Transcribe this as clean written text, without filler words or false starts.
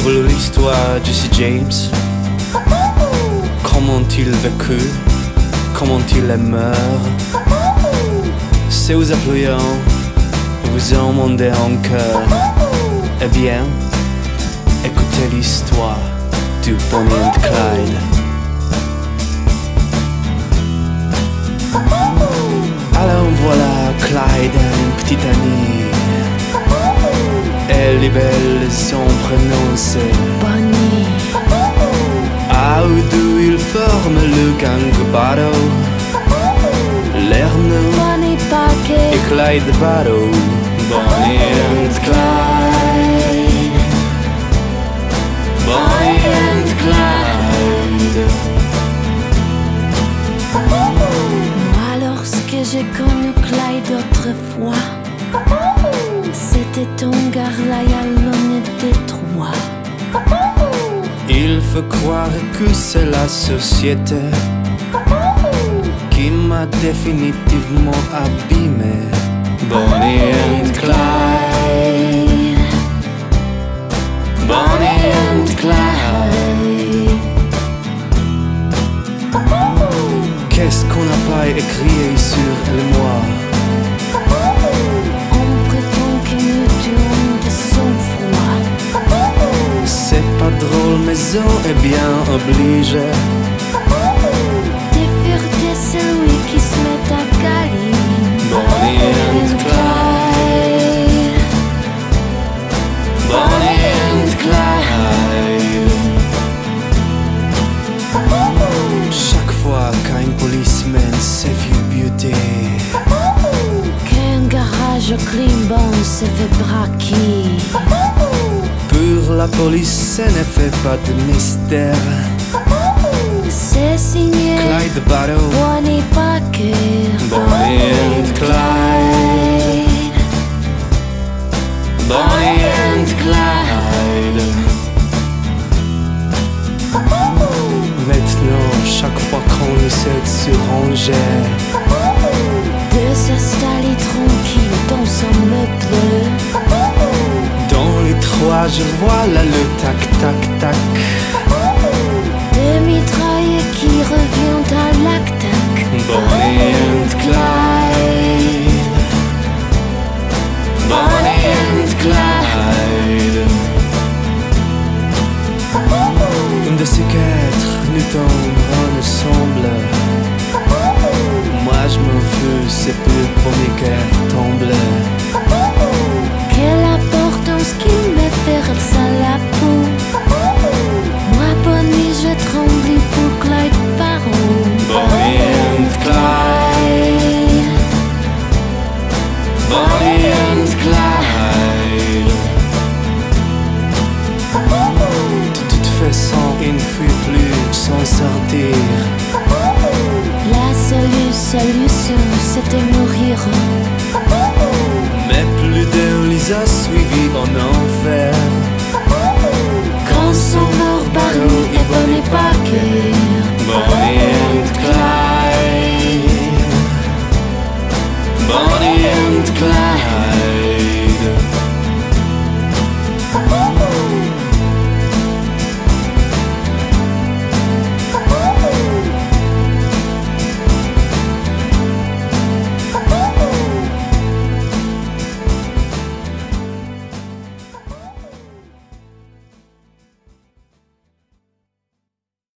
C'est l'histoire de Jesse James. Comment il vécu, comment il est mort. C'est vous appelant, vous en demandez en cœur. Eh bien, écoutez l'histoire du Bonnie and Clyde. Alors voilà Clyde, une petite amie. Elle est belle, son prénom c'est Bonnie. À eux deux ils forment le gang Barrow. Lerner Bonnie Parker et Clyde Barrow. Bonnie and Clyde. Bonnie and Clyde. Moi lorsque j'ai connu Clyde autrefois, c'était ton gars là, on était trois. Il faut croire que c'est la société qui m'a définitivement abîmé. Bonnie and Clyde. Bonnie and Clyde. Qu'est-ce qu'on n'a pas écrit sur elle et moi? On prétend que nous tuons de sang-froid. C'est pas drôle mais on est bien obligé. De fierté celui qui se met à câliner. Bonnie and Clyde. Bonnie and Clyde. Chaque fois qu'un policeman s'est vu buter, Qu'un garage au Climban se fait braquer. pour la police ça ne fait pas de mystère. C'est signé Clyde Barrow. Bonnie Parker. Bonnie and Clyde. Bonnie and Clyde. Maintenant, chaque fois qu'on essaie de se ranger, De s'installer tranquille dans son meuble. dans les trois, je vois là le tac tac tac. Des mitrailles qui revient à l'attaque. Bonnie and Clyde. Bonnie and Clyde. Une de ces quatre nous tombera ensemble. Moi je m'en fous, c'est plus le premier qui tombe. Quelle importance qu'il me fait ça la peau. Moi Bonnie je tremble pour Clyde Barrow. Bonnie and Clyde. Bonnie and Clyde. De toute façon, il ne faut plus s'en sortir. La seule solution c'était mourir. Mais plus de les a suivis en enfer. Quand sont morts Barrow et Bonnie Parker.